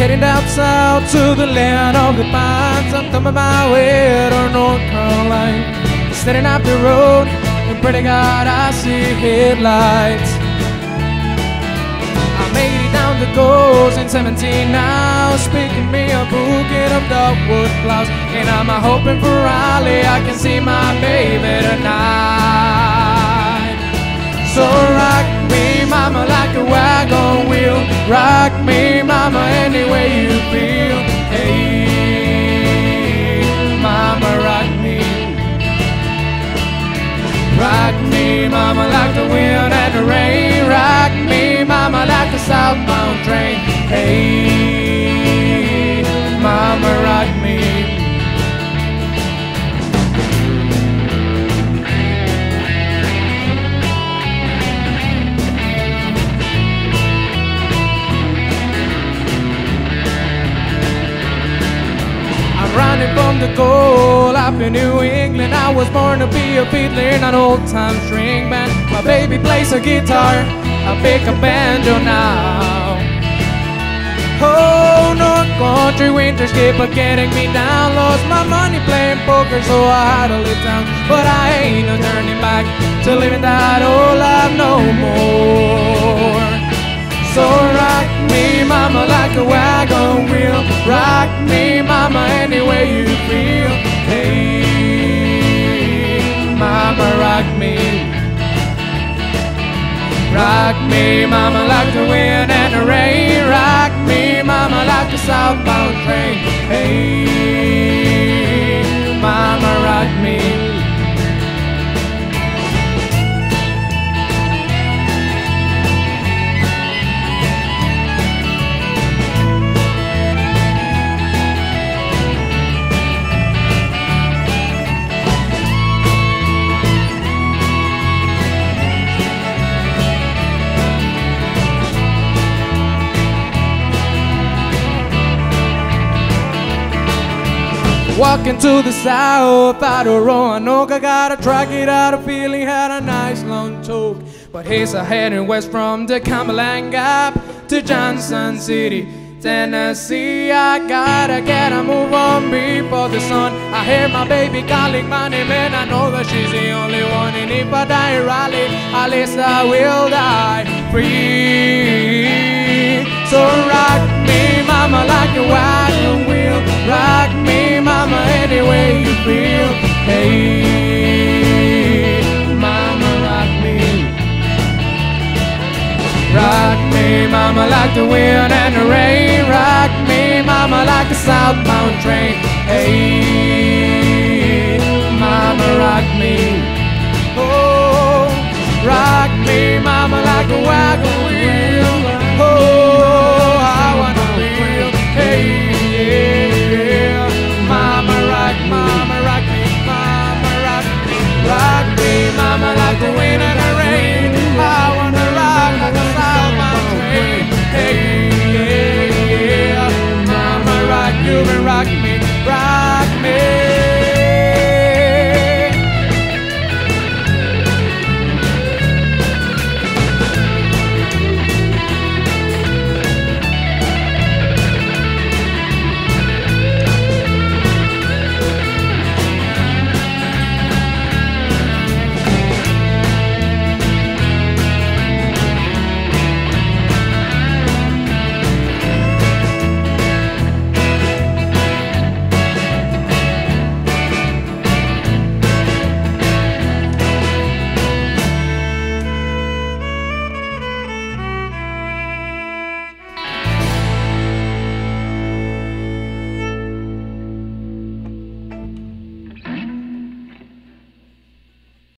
heading down south to the land of the pines. I'm coming my way to North Carolina. Standing up the road, and pray to God I see headlights. I made it down the coast in 17 now, speaking me a bouquet of dogwood clouds. And I'm hoping for Raleigh I can see my baby tonight. So rock me, mama, like a wagon wheel. Rock me, mama, any way you feel. Hey, mama, rock me. Rock me, mama, like the wind and the rain. Rock me, mama, like a southbound train. Hey, mama, rock me. Running from the cold up in New England. I was born to be a fiddler in an old-time string band. My baby plays a guitar, I pick a banjo now. Oh, North Country winters keep getting me down. Lost my money playing poker, so I had to leave town. But I ain't no turning back to living that old life no more. So rock me, mama, like a wagon wheel. Rock me, mama, any way you feel. Hey, mama, rock me. Rock me, mama, like the wind and the rain. Rock me, mama, like the southbound train. Hey, mama, rock me. Walking to the south out of Roanoke, I got a truck, it out of feeling, had a nice long talk. But here's a heading west from the Cumberland Gap to Johnson City, Tennessee. I gotta get a move on before the sun. I hear my baby calling my name and I know that she's the only one. And if I die in Raleigh, at least I will die free. So rock me, mama, like a wagon wheel. Rock me, mama, any way you feel. Hey, mama, rock me. Rock me, mama, like the wind and the rain. Rock me, mama, like a southbound train. Hey, mama, rock me. Oh, rock me, mama, like a wagon wheel.